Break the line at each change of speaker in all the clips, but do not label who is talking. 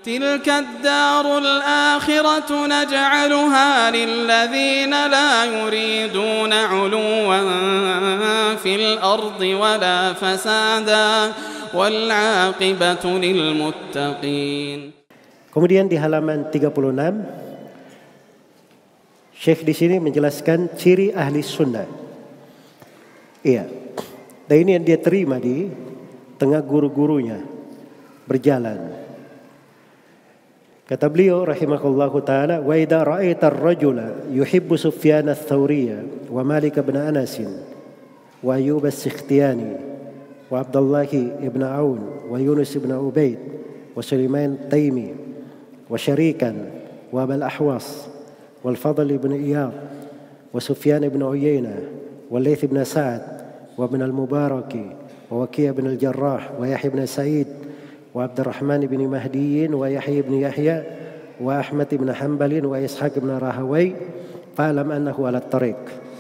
تلك الدار الآخرة نجعلها للذين لا يريدون علوا في الأرض ولا فسادا والعاقبة للمتقين.
Kemudian di halaman 36 Syekh di sini menjelaskan ciri ahli sunnah. Iya. Dan ini yang dia terima di tengah guru-gurunya berjalan. Kata beliau rahimahullahu taala, wa idza ra'aita ar-rajula yuhibbu Sufyan ats-Tsauriyya wa Malik bin Anas wa Ayyub as-Sikhtiyani wa Abdullah ibn Aun wa Yunus ibn Ubaid wa Sulaiman Taimi wa Syarikan wa Abul Ahwas wal Fadl ibn Iyad wa Sufyan ibn Uyainah wa Laits ibn Sa'ad wa Ibn al-Mubarak wa Waki' ibn al-Jarrah wa Yahya ibn Sa'id وعبد الرحمن بن مهدي ويحيى بن يحيى وأحمد بن حنبل وإسحاق بن راهوي فاعلم أنه على الطريق.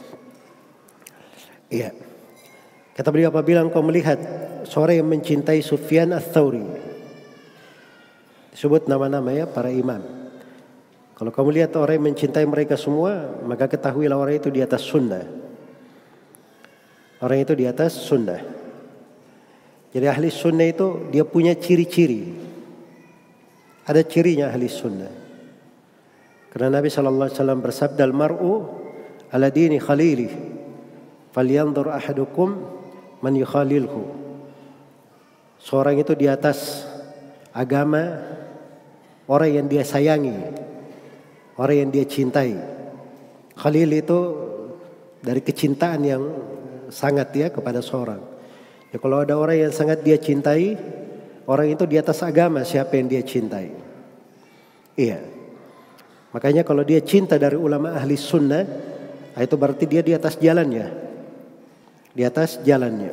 Iya. Kata beliau, apabila engkau melihat seorang yang mencintai Sufyan ats-Tsauri, disebut nama-nama ya para imam. Kalau kamu lihat orang yang mencintai mereka semua, maka ketahuilah orang itu di atas sunnah. Orang itu di atas sunnah. Jadi ahli sunnah itu dia punya ciri-ciri. Ada cirinya ahli sunnah. Karena Nabi SAW bersabda, al-mar'u ala dini khalilih, falyanzur ahadukum man yukhalilhu. Seorang itu di atas agama orang yang dia sayangi, orang yang dia cintai. Khalil itu dari kecintaan yang sangat ya kepada seorang. Ya, kalau ada orang yang sangat dia cintai, orang itu di atas agama siapa yang dia cintai. Iya. Makanya kalau dia cinta dari ulama ahli sunnah, itu berarti dia di atas jalannya. Di atas jalannya.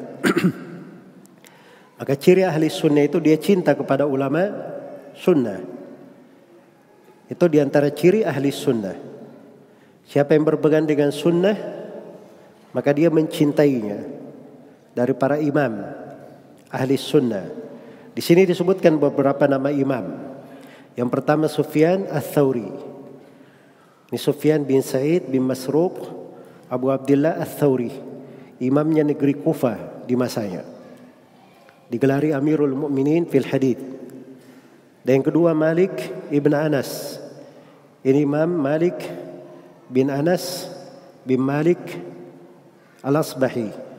Maka ciri ahli sunnah itu dia cinta kepada ulama sunnah. Itu diantara ciri ahli sunnah. Siapa yang berpegang dengan sunnah, maka dia mencintainya. Dari para imam ahli sunnah. Di sini disebutkan beberapa nama imam. Yang pertama Sufyan ats-Tsauri. Ini Sufyan bin Sa'id bin Masruq Abu Abdullah ats-Tsauri, imamnya negeri Kufah di masanya. Digelari Amirul Mukminin fil Hadits. Dan yang kedua Malik ibn Anas. Ini Imam Malik bin Anas bin Malik Al-Asbahi,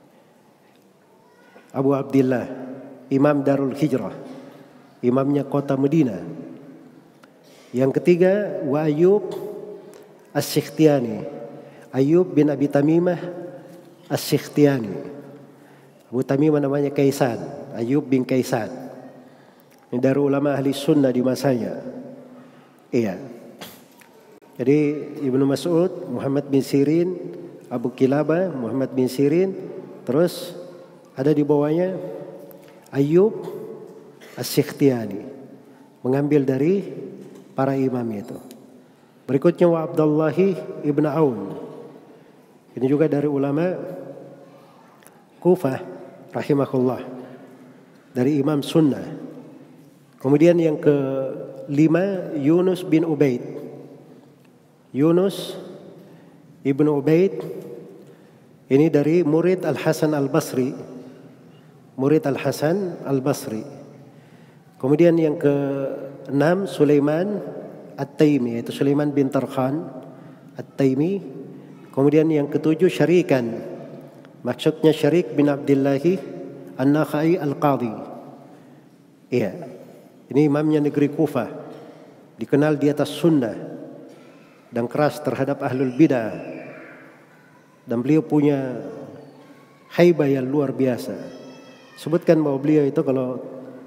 Abu Abdullah, Imam Darul Hijrah, imamnya kota Medina. Yang ketiga wa Ayyub as-Sikhtiyani, Ayyub bin Abi Tamimah as-Sikhtiyani. Abu Tamimah namanya Kaisan, Ayyub bin Kaisan. Ini dari ulama ahli sunnah di masanya. Iya. Jadi Ibnu Mas'ud, Muhammad bin Sirin, Abu Kilabah, Muhammad bin Sirin, terus ada di bawahnya Ayyub as-Sikhtiyani, mengambil dari para imam itu. Berikutnya wa Abdullah ibn Aun. Ini juga dari ulama Kufah rahimahullah, dari imam sunnah. Kemudian yang kelima Yunus bin Ubaid. Yunus ibn Ubaid ini dari murid Al-Hasan Al-Basri. Murid Al-Hasan Al-Basri. Kemudian yang ke-6 Sulaiman At-Taimi, yaitu Sulaiman bin Tarkhan At-Taimi. Kemudian yang ke-7 Syarikan. Maksudnya Syarik bin Abdillahi An-Nakhai Al-Qadhi. Iya. Ini imamnya negeri Kufah. Dikenal di atas sunnah dan keras terhadap ahlul bidah. Dan beliau punya haibah yang luar biasa. Sebutkan bahwa beliau itu kalau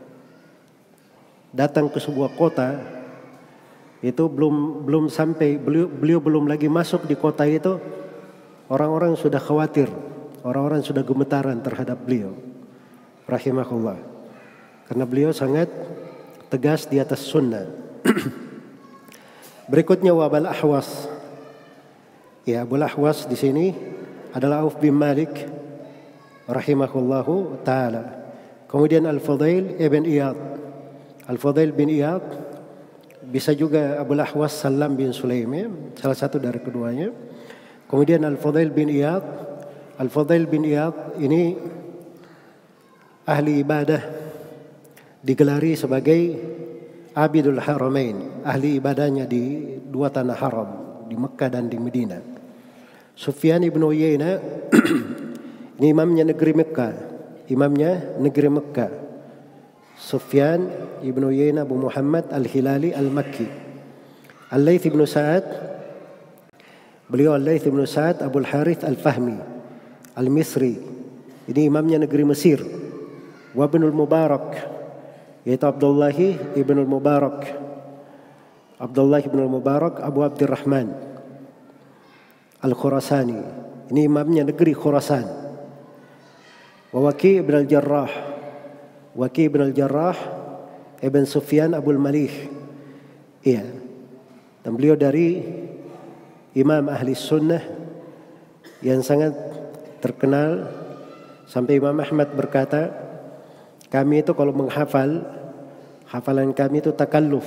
datang ke sebuah kota itu belum sampai beliau belum lagi masuk di kota itu, orang-orang sudah khawatir, orang-orang sudah gemetaran terhadap beliau rahimahullah, karena beliau sangat tegas di atas sunnah. Berikutnya Abul Ahwas. Ya, Abul Ahwas di sini adalah Auf bin Malik rahimahullahu taala. Kemudian Al-Fudail ibn Iyad, Al-Fudail bin Iyad, bisa juga Abul Ahwas Salam bin Sulaim, ya, salah satu dari keduanya. Kemudian Al-Fudail bin Iyad. Al-Fudail bin Iyad ini ahli ibadah, digelari sebagai Abidul Haramain, ahli ibadahnya di dua tanah haram, di Mekah dan di Medina. Sufyan ibn Uyainah ini imamnya negeri Mekah, imamnya negeri Mekah. Sufyan ibn Uyainah Abu Muhammad Al-Hilali Al-Makki. Al-Layth ibn Sa'ad, beliau Al-Layth ibn Sa'ad Abul Harith Al-Fahmi Al-Misri, ini imamnya negeri Mesir. Wa ibnul Mubarak, yaitu Abdullah ibn al-Mubarak, Abdullah ibn al-Mubarak Abu Abdurrahman Al-Khurasani, ini imamnya negeri Khurasan. Wa Waki ibn al-Jarrah, Waki ibn al-Jarrah Ibn Sufyan Abul Malih, iya, dan beliau dari imam ahli sunnah yang sangat terkenal, sampai Imam Ahmad berkata, kami itu kalau menghafal, hafalan kami itu takalluf,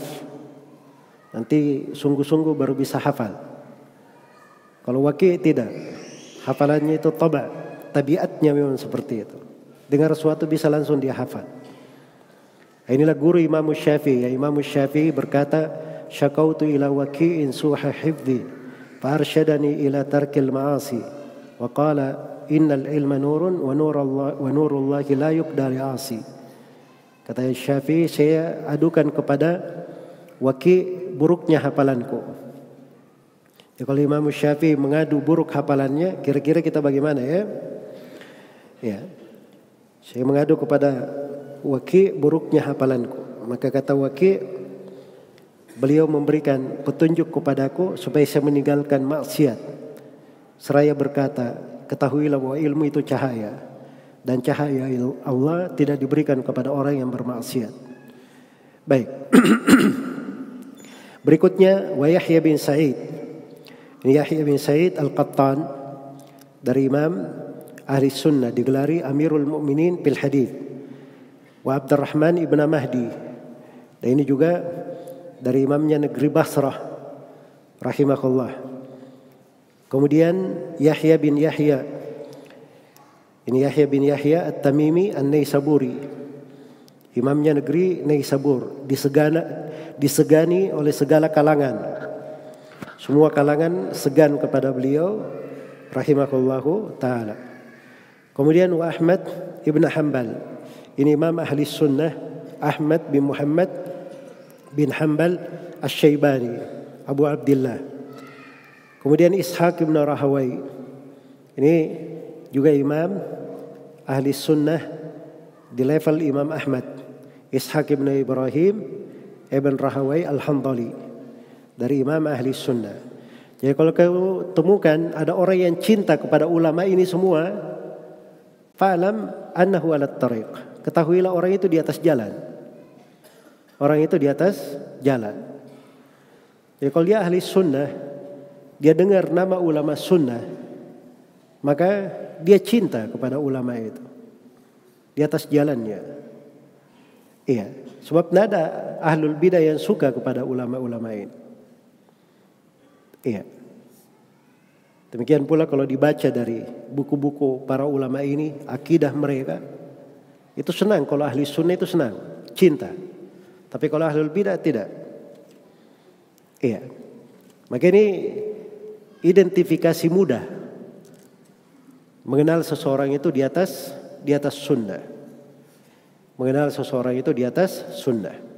nanti sungguh-sungguh baru bisa hafal. Kalau Waki tidak, hafalannya itu tabiatnya memang seperti itu. Dengar sesuatu bisa langsung dia hafal. Inilah guru Imam Syafi'i. Imam Syafi'i berkata, syakautu ila Waki'in suha hifdhi fa arsyadani ila tarkil ma'asi wa qala innal ilma nurun wa nurullahi la yuqda li'asi. Kata Syafi'i, saya adukan kepada Waki buruknya hafalanku. Ya, kalau Imam Syafi'i mengadu buruk hafalannya, kira-kira kita bagaimana, ya? Ya. Saya mengadu kepada Waki buruknya hafalanku. Maka kata Waki, beliau memberikan petunjuk kepadaku supaya saya meninggalkan maksiat. Seraya berkata, ketahuilah bahwa ilmu itu cahaya, dan cahaya Allah tidak diberikan kepada orang yang bermaksiat. Baik. Berikutnya wa Yahya bin Sa'id. Yahya bin Sa'id Al-Qattan, dari imam ahli sunnah, digelari Amirul Mu'minin fil hadith. Wa Abdurrahman ibn Mahdi, dan ini juga dari imamnya negeri Basrah rahimahullah. Kemudian Yahya bin Yahya, ini Yahya bin Yahya At-Tamimi An-Naisaburi, imamnya negeri Naisabur, disegani oleh segala kalangan. Semua kalangan segan kepada beliau rahimahullahu ta'ala. Kemudian wa Ahmad ibn Hanbal, ini imam ahli sunnah, Ahmad bin Muhammad bin Hanbal Asy-Syaibani Abu Abdullah. Kemudian Ishaq bin Rahawai, ini juga imam ahli sunnah di level Imam Ahmad. Ishaq bin Ibrahim ibn Rahawai Al-Handali, dari imam ahli sunnah. Jadi kalau kamu temukan ada orang yang cinta kepada ulama ini semua, fa'lam annahu ala tariq, ketahuilah orang itu di atas jalan. Orang itu di atas jalan. Jadi kalau dia ahli sunnah, dia dengar nama ulama sunnah, maka dia cinta kepada ulama itu, di atas jalannya. Iya, sebab tidak ada ahlul bidah yang suka kepada ulama-ulama ini. Iya. Demikian pula kalau dibaca dari buku-buku para ulama ini, akidah mereka, itu senang. Kalau ahli sunnah itu senang, cinta. Tapi kalau ahlul bidah tidak. Iya. Maka ini identifikasi mudah mengenal seseorang itu di atas sunnah. Mengenal seseorang itu di atas sunnah.